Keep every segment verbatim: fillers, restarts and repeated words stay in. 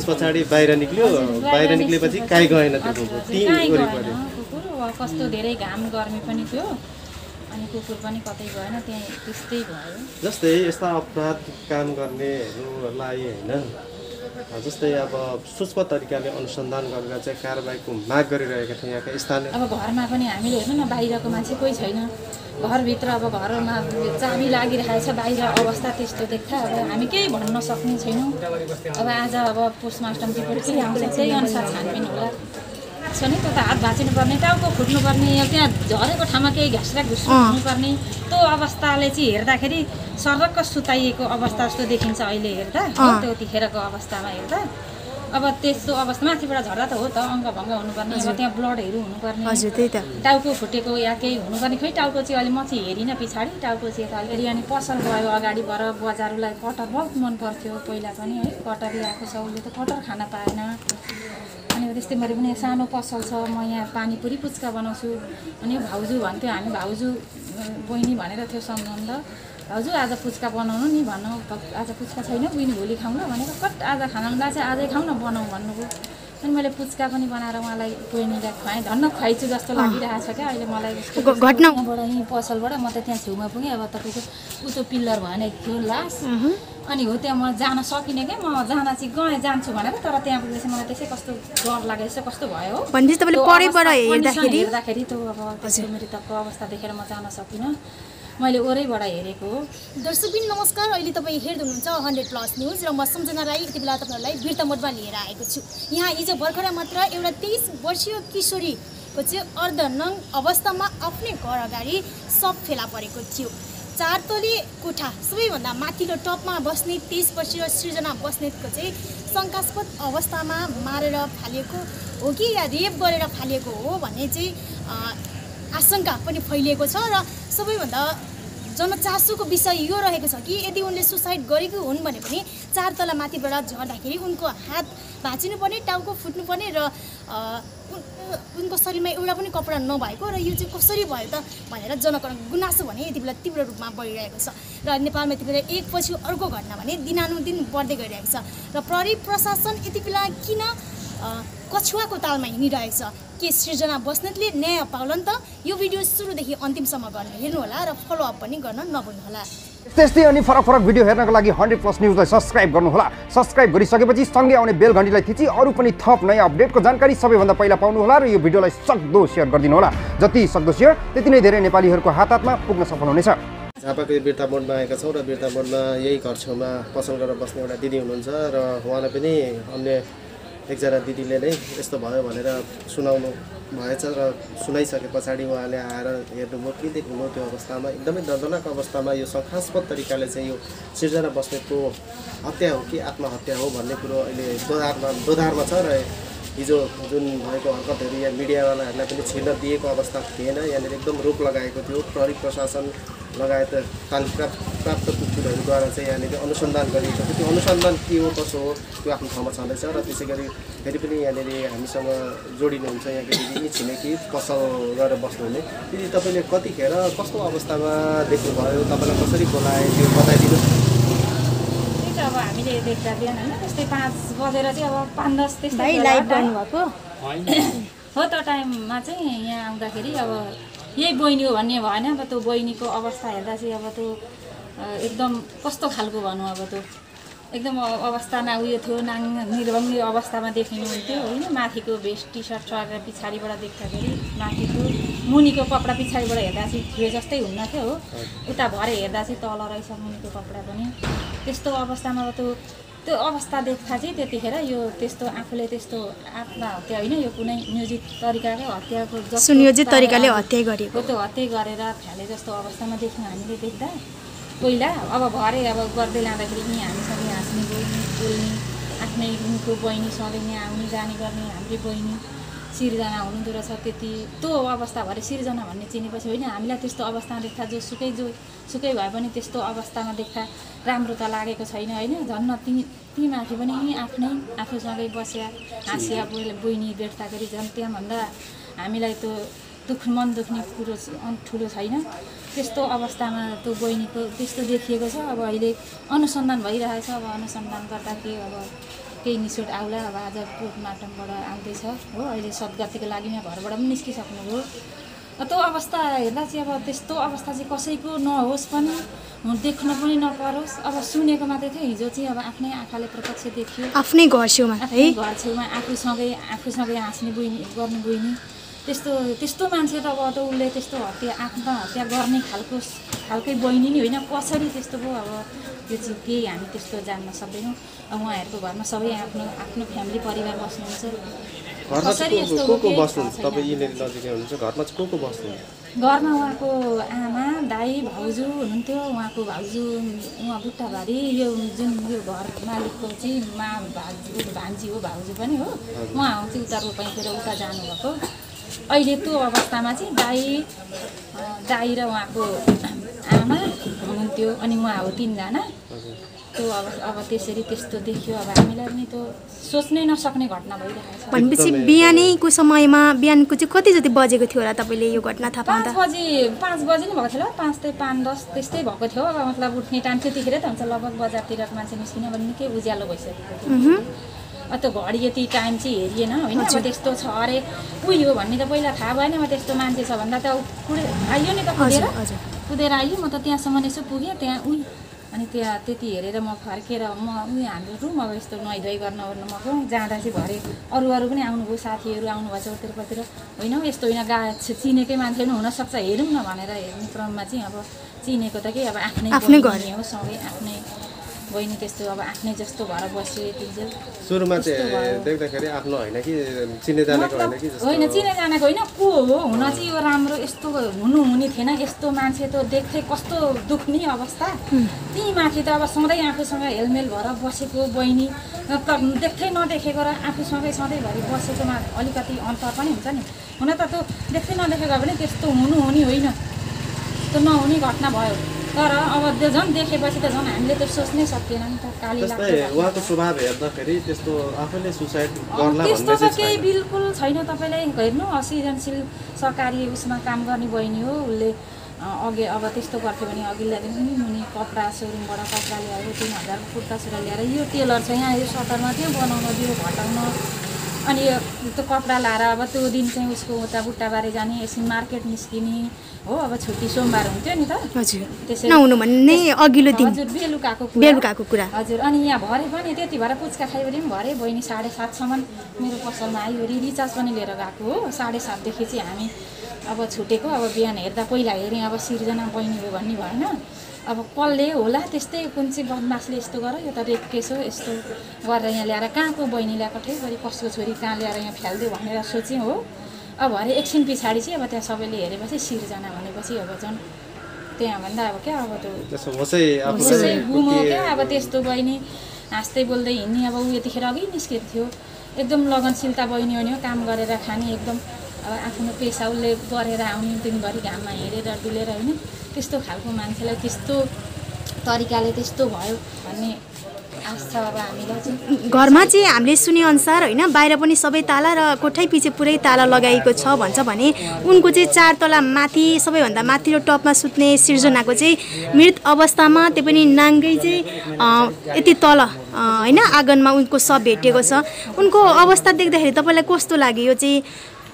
त्यस पछाडि बाहिर निक्ल्यो बाहिर निक्लेपछि काहीँ गएन त्यो कुकुर ती वरिपरि कुकुर कस्तो धेरै घाम गर्मी पनि थियो अनि कुकुर पनि कतै गएन त्यही त्यस्तै भयो जस्तै यस्ता अपराध काम गर्नेहरूलाई होइन जस्तै अब सूक्ष्म तरिकाले अनुसन्धान गरेर चाहिँ कारबाहीको माग गरिरहेका थिए यहाँका स्थानीय अब घरमा पनि हामीले हेर्नु न बाहिरको मान्छे कोही छैन घरभित्र अब घरमा चाबी लागिरहेको छ बाहिर अवस्था त्यस्तो देख्छ अब हामी केही भन्न सक्ने छैनौँ अब आज अब पोस्टमार्टम रिपोर्ट के आउँछ त्यही अनुसार छानबिन होला छ नि त्यो त हात भाँचिनुपर्ने टाउको फुट्नुपर्ने त्यहाँ झरेको ठाउँमा केही घाँसरा घुस्रो हुनुपर्ने त्यो अवस्थाले चाहिँ हेर्दाखेरि सर्रक्क सुताइएको अवस्था जस्तो देखिन्छ अहिले हेर्दा त्यतिखेरको अवस्थामा हेर्दा अब त्यस्तो अवस्था माथिबाट झर्दा त हो त अङ्गभङ्ग हुनुपर्ने अब त्यहाँ ब्लडहरू हुनुपर्ने हजुर त्यही त टाउको फुटेको या केही हुनुपर्ने खोइ टाउको चाहिँ अहिले म चाहिँ हेरिनँ पछाडि टाउको चाहिँ यता अलिकति अनि पसल गयो अगाडिबाट बजारलाई कटर बहुत मन पर्थ्यो पहिला पनि है कटर ल्याएको छ उसले त कटर खान पाएन अनि त्यस्तै मैले पनि सानो पसल छ म यहाँ पानीपुरी पुच्का बनाउँछु अनि भाउजू भन्थ्यो हामी भाउजू बहिनी भनेर थियो सम्बन्ध भाउजू आज पुच्का बनाउनु नि भन्नु आज पुच्का छैन बहिनी भोलि खाउँ ल भनेको कट आज खाना ला चाहिँ आजै खाउँ न बनाऊ भन्नुभयो अनि मैले पुच्का पनि बनाएर उहाँलाई बहिनीलाई खुवाएँ धन्न खुवाइछु जस्तो लागिरहेको छ क्या अहिले मलाई घटनाबाट यहीँ पसलबाट म त त्यहाँ छेउमा पुगेँ अब तपाईँको उतो पिल्लर भनेको थियो लास अनि हो त्यहाँ म जान सकिनँ क्या म जान चाहिँ गएँ जान्छु भनेर तर त्यहाँ पुगेपछि मलाई त्यसै कस्तो डर लाग्यो यसो कस्तो भयो हेर्दाखेरि त्यो अब मृतकको अवस्था देखेर म जान सकिनँ मैले ओरैबाट हेरेको हो दर्शकबिन नमस्कार अहिले तपाईँ हेर्दै हुनुहुन्छ हन्ड्रेड प्लस न्युज र म सम्झना राई यति बेला तपाईँहरूलाई वीरता मोडमा लिएर आएको छु यहाँ हिजो भर्खरै मात्र एउटा तेइस वर्षीय किशोरीको चाहिँ अर्धनङ अवस्थामा आफ्नै घर अगाडि सब फेला परेको थियो चार तले कोठा सबैभन्दा माथिल्लो टपमा बस्ने तेइस वर्षीय सृजना बस्नेतको चाहिँ शङ्कास्पद अवस्थामा मारेर फालेको हो कि या रेप गरेर फालेको हो भन्ने चाहिँ आशंका पनि फैलिएको छ र सबैभन्दा जनचासोको विषय यो रहेको छ कि यदि उनले सुसाइड गरेको हुन् भने पनि चार तला माथिबाट झर्दाखेरि उनको हात भाँचिनुपर्ने टाउको फुट्नुपर्ने र उनको शरीरमा एउटा पनि कपडा नभएको र यो चाहिँ कसरी भयो त भनेर जनकरण गुनासो भने यति बेला तीव्र रूपमा बढिरहेको छ र नेपालमा यति बेला एकपछि अर्को घटना भने दिनानुदिन बढ्दै गइरहेको छ र प्रहरी प्रशासन यति बेला किन कछुवाको तालमा हिँडिरहेछ के सृजना बस्नेतले न्याय पाउलन त यो भिडियो सुरुदेखि अन्तिमसम्म गर्न हेर्नुहोला र फलोअप पनि गर्न नभुल्नुहोला त्यस्तै अनि फरक फरक भिडियो हेर्नको लागि हन्ड्रेड प्लस न्युजलाई सब्सक्राइब गर्नुहोला सब्सक्राइब गरिसकेपछि सँगै आउने बेल घन्टीलाई थिची अरू पनि थप नयाँ अपडेटको जानकारी सबैभन्दा पहिला पाउनुहोला र यो भिडियोलाई सक्दो सेयर गरिदिनु होला जति सक्दो सेयर त्यति नै धेरै नेपालीहरूको हात हातमा पुग्न सफल हुनेछ झापाको वीरता मोडमा आएका छौँ र वीरता मोडमा यही घर छेउमा पसल गरेर बस्ने एउटा दिदी हुनुहुन्छ र उहाँलाई पनि अन्य एकजना दिदीले नै यस्तो भयो भनेर सुनाउनु भएछ र सुनाइसके पछाडि उहाँले आएर हेर्नुभयो के देख्नुभयो त्यो अवस्थामा एकदमै दर्दनाक अवस्थामा यो शङ्कास्पद तरिकाले चाहिँ यो सृजना बस्नेतको हत्या हो कि आत्महत्या हो भन्ने कुरो अहिले दोधारमा दोधारमा छ र हिजो जुन भएको हरकतहरू यहाँ मिडियावालाहरूलाई पनि छिर्न दिएको अवस्था थिएन यहाँनिर एकदम रोक लगाएको थियो प्रहरी प्रशासन लगायत तालिम प्राप्त कुकुरहरूद्वारा चाहिँ यहाँनिर अनुसन्धान गरिएको थियो त्यो अनुसन्धान के हो कसो हो त्यो आफ्नो ठाउँमा छँदैछ र त्यसै गरी फेरि पनि यहाँनिर हामीसँग जोडिनुहुन्छ यहाँको दिदी छिमेकी पसल गरेर बस्नुहुने दिदी तपाईँले कतिखेर कस्तो अवस्थामा देख्नुभयो तपाईँलाई कसरी बोलाए त्यो बताइदिनु अब हामीले देख्दा बिहान होइन त्यस्तै पाँच बजेर चाहिँ अब पाँच दस त्यस्तै लाइभ गर्नुभएको हो त टाइममा चाहिँ यहाँ आउँदाखेरि अब यही बहिनी हो भन्ने भएन अब त्यो बहिनीको अवस्था हेर्दा चाहिँ अब त्यो एकदम कस्तो खालको भनौँ अब त्यो एकदम अवस्था न उयो थियो नाङ निर्भङ्गी अवस्थामा देखिनुहुन्थ्यो होइन माथिको भेस्ट टी सर्ट चढेर पछाडिबाट देख्दाखेरि माथिको मुनिको कपडा पछाडिबाट हेर्दा चाहिँ थियो जस्तै हुन्न थियो हो उता भरे हेर्दा चाहिँ तल रहेछ मुनिको कपडा पनि त्यस्तो अवस्थामा त्यो त्यो अवस्था देख्दा चाहिँ त्यतिखेर यो त्यस्तो आफूले त्यस्तो आत्महत्या होइन यो कुनै नियोजित तरिकाकै हत्याको सुनियोजित तरिकाले हत्या गरेको त्यो हत्या गरेर फ्याले जस्तो अवस्थामा देख्यौँ हामीले देख्दा पहिला अब भरे अब गर्दै लाँदाखेरि नि हामीसँग हाँस्ने बोल्ने बोल्ने आफ्नै उनको बहिनी सधैँ यहाँ आउने जाने गर्ने हाम्रै बहिनी सिर्जना हुनुहुँदो रहेछ त्यति त्यो अवस्था भरे सिर्जना भन्ने चिनेपछि होइन हामीलाई त्यस्तो अवस्थामा देख्दा जो सुकै जो सुकै भए पनि त्यस्तो अवस्थामा देख्दा राम्रो त लागेको छैन होइन झन् ती ती माथि पनि आफ्नै आफूसँगै बस्या हाँसिया बहिनी भेट्दाखेरि झन् त्यहाँभन्दा हामीलाई त्यो दुख मन दुख्ने कुरो ठुलो छैन त्यस्तो अवस्थामा त्यो बहिनीको त्यस्तो देखिएको छ अब अहिले अनुसन्धान भइरहेछ अब अनुसन्धान गर्दा के अब केही निशुल्क आउला अब आज पोस्टमार्टमबाट आउँदैछ हो अहिले सद्गतिको लागि यहाँ घरबाट पनि निस्किसक्नुभयो त्यो अवस्था हेर्दा चाहिँ अब त्यस्तो अवस्था चाहिँ कसैको नहोस् पनि देख्न पनि नपरोस् अब सुनेको मात्रै थियो हिजो चाहिँ अब आफ्नै आँखाले प्रत्यक्ष देखियो आफ्नै घर छेउमा है घर छेउमा आफूसँगै आफूसँगै हाँस्ने बुइनी गर्ने बुइनी त्यस्तो त्यस्तो मान्छे त अब त उसले त्यस्तो हत्या आत्महत्या गर्ने खालको खालकै बहिनी नि होइन कसरी त्यस्तो भयो अब त्यो चाहिँ केही हामी त्यस्तो जान्न सक्दैनौँ अब उहाँहरूको घरमा सबै आफ्नो आफ्नो फ्यामिली परिवार बस्नुहुन्छ कसरी यस्तो को को बस्नुहुन्छ तपाईँ यिनीहरू नजिकै हुनुहुन्छ घरमा चाहिँ को को बस्नुहुन्छ घरमा उहाँको आमा दाई भाउजू हुनुहुन्थ्यो उहाँको भाउजू उहाँ बुट्टाबारी यो जुन यो घर मालिकको चाहिँ मा भाउजू भान्जी हो भाउजू पनि हो उहाँ आउँछ उता रोपाइँतिर उता जानुभएको अहिले त्यो अवस्थामा चाहिँ दाई दाई र उहाँको आमा हुनुहुन्थ्यो अनि उहाँ हो तिनजना त्यो अब अब त्यसरी त्यस्तो देखियो अब हामीलाई पनि त्यो सोच्नै नसक्ने घटना भइरहेको छ भनेपछि बिहानैको समयमा बिहानको चाहिँ कति जति बजेको थियो होला तपाईँले यो घटना थाहा पाउँदा पाँच बजी पाँच बजी नै भएको थियो होला पाँच त्यही पाँच दस त्यस्तै भएको थियो अब मतलब उठ्ने टाइम त्यतिखेर त हुन्छ लगभग बजारतिर मान्छे निस्किने भने निकै उज्यालो भइसकेको थियो त्यो घडी यति टाइम चाहिँ हेरिएन होइन अब त्यस्तो छ अरे उयो हो भन्ने त पहिला थाहा भएन म त्यस्तो मान्छे छ भन्दा त कुदे आइयो नि त कुदेर कुदेर आइयो म त त्यहाँसम्म यसो पुगेँ त्यहाँ उही अनि त्यहाँ त्यति हेरेर म फर्केर म उयो हाम्रो रुम अब यस्तो नुहाइधुवाइ गर्न ओर्नु म गएँ जाँदा चाहिँ भरे अरू अरू पनि आउनुभयो साथीहरू आउनुभएछ उतिरपतिर होइन यस्तो होइन गा चिनेकै मान्छे पनि हुनसक्छ हेरौँ न भनेर हेर्ने क्रममा चाहिँ अब चिनेको त के अब आफ्नै आफ्नै घर हो सँगै आफ्नै बहिनी त्यस्तो अब आफ्नै जस्तो भएर बस्यो यतिन्जेल सुरुमा चाहिँ देख्दाखेरि आफ्नो होइन कि चिने जानेको होइन कि होइन चिने जानेको होइन को हो हुन चाहिँ यो राम्रो यस्तो हुनु हुने थिएन यस्तो मान्छे त देख्थे कस्तो दुख्ने अवस्था त्यही माथि त अब सधैँ आफूसँग हेलमेल भएर बसेको बहिनी देख्दै नदेखेको र आफूसँगै सधैँभरि बसेकोमा अलिकति अन्तर पनि हुन्छ नि हुन त त्यो देख्दै नदेखेको पनि त्यस्तो हुनु हुने होइन त्यो नहुने घटना भयो तर अब त्यो झन् देखेपछि त झन् हामीले त सोच्नै सकिएन नि त काली लाग्छ उहाँको स्वभाव हेर्दाखेरि त्यस्तो आफैले सुसाइड गर्ला त्यस्तो त केही बिल्कुल छैन तपाईँले हेर्नु सृजनशील सरकारी उसमा काम गर्ने बहिनी हो उसले अघि अब त्यस्तो गर्थ्यो भने अघिल्ला दिन उनी मुनि कपडा सोरुमबाट कपडा ल्याएर तिन हजार कुर्ता सुरा ल्याएर यो टेलर छ यहाँ यो सटरमा त्यो बनाउन दियो घटाउन अनि त्यो कपडा लाएर अब त्यो दिन चाहिँ उसको उता बुट्टाबारी जाने एकछिन मार्केट निस्किने हो अब छुट्टी सोमबार हुन्थ्यो नि त हजुर त्यसै नहुनु भन्ने अघिल्लो दिन हजुर बेलुकाको बेलुकाको कुरा हजुर अनि यहाँ भरे पनि त्यति भएर पुच्का खाइबरी पनि भरे बहिनी साढे सातसम्म मेरो पसलमा आयो रिचार्ज पनि लिएर गएको हो साढे सातदेखि चाहिँ हामी अब छुटेको अब बिहान हेर्दा पहिला हेरेँ अब सिर्जना बहिनी हो भन्ने भएन अब कसले होला त्यस्तै कुन चाहिँ बदमासले यस्तो गर यो त रेप केस हो यस्तो गरेर यहाँ ल्याएर कहाँको बहिनी ल्याएको ठै गरी कसको छोरी कहाँ ल्याएर यहाँ फ्यालिदियो भनेर सोचेँ हो अब भरे एकछिन पछाडि चाहिँ अब त्यहाँ सबैले हेरेपछि सिर्जना भनेपछि अब झन् त्यहाँ भन्दा अब क्या अब त्यो घुमो क्या अब त्यस्तो बहिनी हाँस्दै बोल्दै हिँड्ने अब ऊ यतिखेर अघि निस्केको थियो एकदम लगनशीलता बहिनी हो नि काम गरेर खाने एकदम अब आफ्नो पेसा उसले गरेर आउने दिनभरि घाममा हिँडेर डुलेर होइन त्यस्तो खालको मान्छेलाई त्यस्तो तरिकाले त्यस्तो भयो भन्ने आश छ अब हामीलाई चाहिँ घरमा चाहिँ हामीले सुनेअनुसार होइन बाहिर पनि सबै ताला र कोठै पछि पुरै ताला लगाइएको छ भन्छ भने उनको चाहिँ चार तला माथि सबैभन्दा माथिल्लो टपमा सुत्ने सिर्जनाको चाहिँ मृत अवस्थामा त्यो पनि नाङ्गै चाहिँ यति तल होइन आँगनमा उनको शव भेटिएको छ उनको अवस्था देख्दाखेरि तपाईँलाई कस्तो लाग्यो यो चाहिँ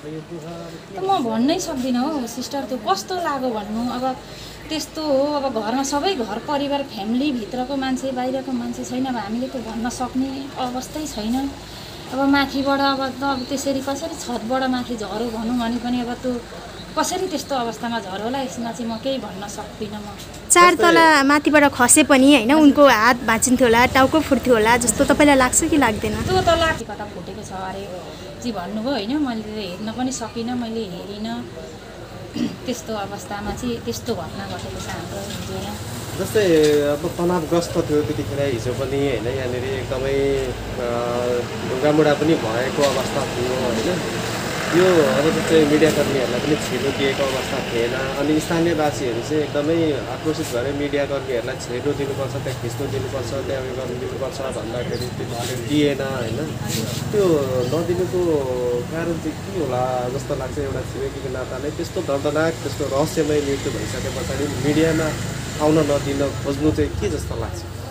म भन्नै सक्दिनँ हो सिस्टर त्यो कस्तो लाग्यो भन्नु अब त्यस्तो हो अब घरमा सबै घर परिवार फ्यामिलीभित्रको मान्छे बाहिरको मान्छे छैन अब हामीले त्यो भन्न सक्ने अवस्थै छैन अब माथिबाट अब त अब त्यसरी कसरी छतबाट माथि झरो भनौँ भने पनि अब त्यो कसरी त्यस्तो अवस्थामा झरो होला यसमा चाहिँ म केही भन्न सक्दिनँ म चार तला माथिबाट खसे पनि होइन उनको हात भाँचिन्थ्यो होला टाउको फुट्थ्यो होला जस्तो तपाईँलाई लाग्छ कि लाग्दैन त्यो त लाग्छ कता फुटेको छ अरे जी भन्नुभयो होइन मैले हेर्न पनि सकिनँ मैले हेरिनँ त्यस्तो अवस्थामा चाहिँ त्यस्तो घटना घटेको छ हाम्रो हिजो यहाँ जस्तै अब तनावग्रस्त थियो त्यतिखेर हिजो पनि होइन यहाँनिर एकदमै ढुङ्गामुढा पनि भएको अवस्था थियो होइन यो अब जस्तै मिडियाकर्मीहरूलाई पनि छिटो दिएको अवस्था थिएन अनि स्थानीयवासीहरू चाहिँ एकदमै आक्रोशित भएर मिडियाकर्मीहरूलाई छिटो दिनुपर्छ त्यहाँ खिच्नु दिनुपर्छ त्यहाँ उयो गर्नु दिनुपर्छ भन्दाखेरि त्यतिखेर दिएन होइन त्यो नदिनुको कारण चाहिँ के होला जस्तो लाग्छ एउटा छिमेकीको नाताले त्यस्तो दर्दनाक त्यस्तो रहस्यमय मृत्यु भइसके पछाडि मिडियामा आउन नदिन खोज्नु चाहिँ के जस्तो लाग्छ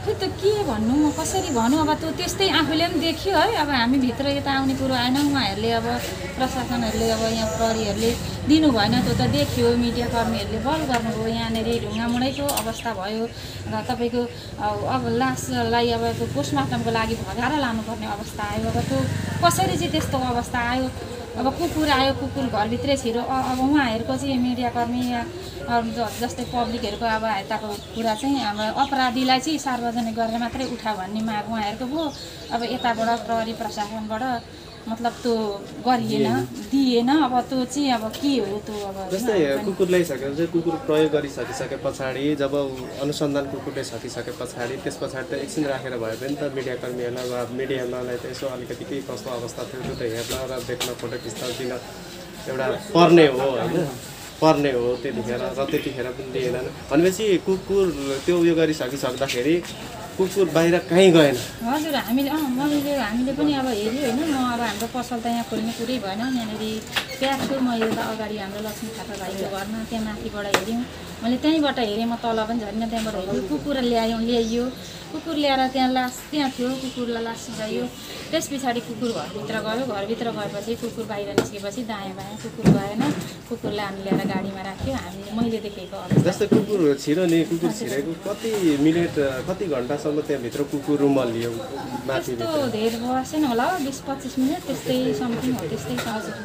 खै त के भन्नु म कसरी भनौँ अब त्यो त्यस्तै आफूले पनि देख्यो है अब हामीभित्र यता आउने कुरो आएन उहाँहरूले अब प्रशासनहरूले अब यहाँ प्रहरीहरूले दिनु भएन त्यो त देखियो मिडियाकर्मीहरूले बल गर्नुभयो यहाँनिर ढुङ्गामुढैको अवस्था भयो र तपाईँको अब लासलाई अब त्यो पोस्टमार्टमको लागि भगाएर लानुपर्ने अवस्था आयो अब त्यो कसरी चाहिँ त्यस्तो अवस्था आयो अब कुकुर आयो कुकुर घरभित्रै छिरो अब उहाँहरूको चाहिँ मिडियाकर्मी या जस्तै पब्लिकहरूको अब यताको कुरा चाहिँ अब अपराधीलाई चाहिँ सार्वजनिक गरेर मात्रै उठा भन्ने माग उहाँहरूको भयो अब यताबाट प्रहरी प्रशासनबाट मतलब त्यो गरिएन दिएन अब त्यो चाहिँ अब के हो त्यो अब जस्तै कुकुर ल्याइसकेर चाहिँ कुकुर प्रयोग गरिसकिसके पछाडि जब अनुसन्धान कुकुरले सकिसके पछाडि त्यस पछाडि त एकछिन राखेर भयो भने त मिडियाकर्मीहरूलाई वा मिडियालाई त यसो अलिकति के कस्तो अवस्था थियो त्यो त हेर्न र देख्न फोटो खिच्न दिन एउटा पर्ने हो होइन पर्ने हो त्यतिखेर र त्यतिखेर पनि दिएन भनेपछि कुकुर त्यो उयो गरिसकिसक्दाखेरि कुकुर बाहिर कहीँ गएन हजुर हामीले अँ मैले हामीले पनि अब हेऱ्यो होइन म अब हाम्रो पसल त यहाँ खोल्ने कुरै भएन यहाँनिर प्याक छु म एउटा अगाडि हाम्रो लक्ष्मी थापा भाइको घरमा त्यहाँ माथिबाट हेऱ्यौँ मैले त्यहीँबाट हेरेँ म तल पनि झरिनँ त्यहाँबाट हेऱ्यो कुकुर ल्यायौँ ल्याइयो कुकुर ल्याएर त्यहाँ लास त्यहाँ थियो कुकुरलाई लास सिकाइयो त्यस पछाडि कुकुर घरभित्र गयो घरभित्र गएपछि कुकुर बाहिर निस्केपछि दायाँ बायाँ कुकुर गएन कुकुरलाई हामी ल्याएर गाडीमा राख्यो हामीले मैले देखेको अवस्था जस्तै कुकुर छिरो नि कुकुर छिरेको कति मिनट कति घन्टासम्म त्यहाँभित्र कुकुर रुमल्लियो माथि त्यस्तो धेरै बसेन होला बिस पच्चिस मिनट त्यस्तै समथिङ हो त्यस्तै हजुर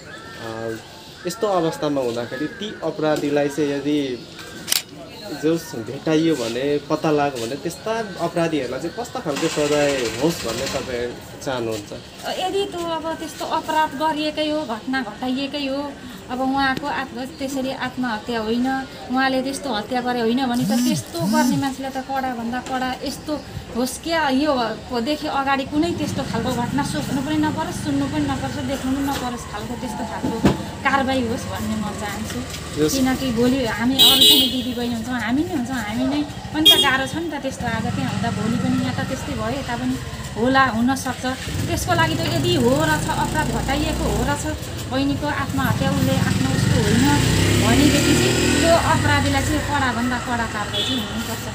यस्तो अवस्थामा हुँदाखेरि ती अपराधीलाई चाहिँ यदि जोस भेटाइयो भने पत्ता लाग्यो भने त्यस्ता अपराधीहरूलाई चाहिँ कस्ता खालको सजाय होस् भन्ने तपाईँ चाहनुहुन्छ यदि त्यो अब त्यस्तो अपराध गरिएकै हो घटना घटाइएकै हो अब उहाँको आत्म त्यसरी आत्महत्या होइन उहाँले त्यस्तो हत्या गरे होइन भने त त्यस्तो गर्ने मान्छेलाई त कडाभन्दा कडा यस्तो होस् क्या योदेखि अगाडि कुनै त्यस्तो खालको घटना सोच्नु पनि नपरोस् सुन्नु पनि नपरोस् देख्नु पनि नपरोस् खालको त्यस्तो खालको कारबाही होस् भन्ने म चाहन्छु किनकि भोलि हामी अरू पनि दिदी बहिनी हुन्छौँ हामी नै हुन्छौँ हामी नै पनि त गाह्रो छ नि त त्यस्तो आज त्यहाँ हुँदा भोलि पनि यहाँ त त्यस्तै भयो यता पनि होला हुनसक्छ त्यसको लागि त यदि हो रहेछ अपराध घटाइएको हो रहेछ बहिनीको आत्महत्या उसले आफ्नो उसको होइन भनेदेखि चाहिँ त्यो अपराधीलाई चाहिँ कडाभन्दा कडा कारबाही चाहिँ हुनुपर्छ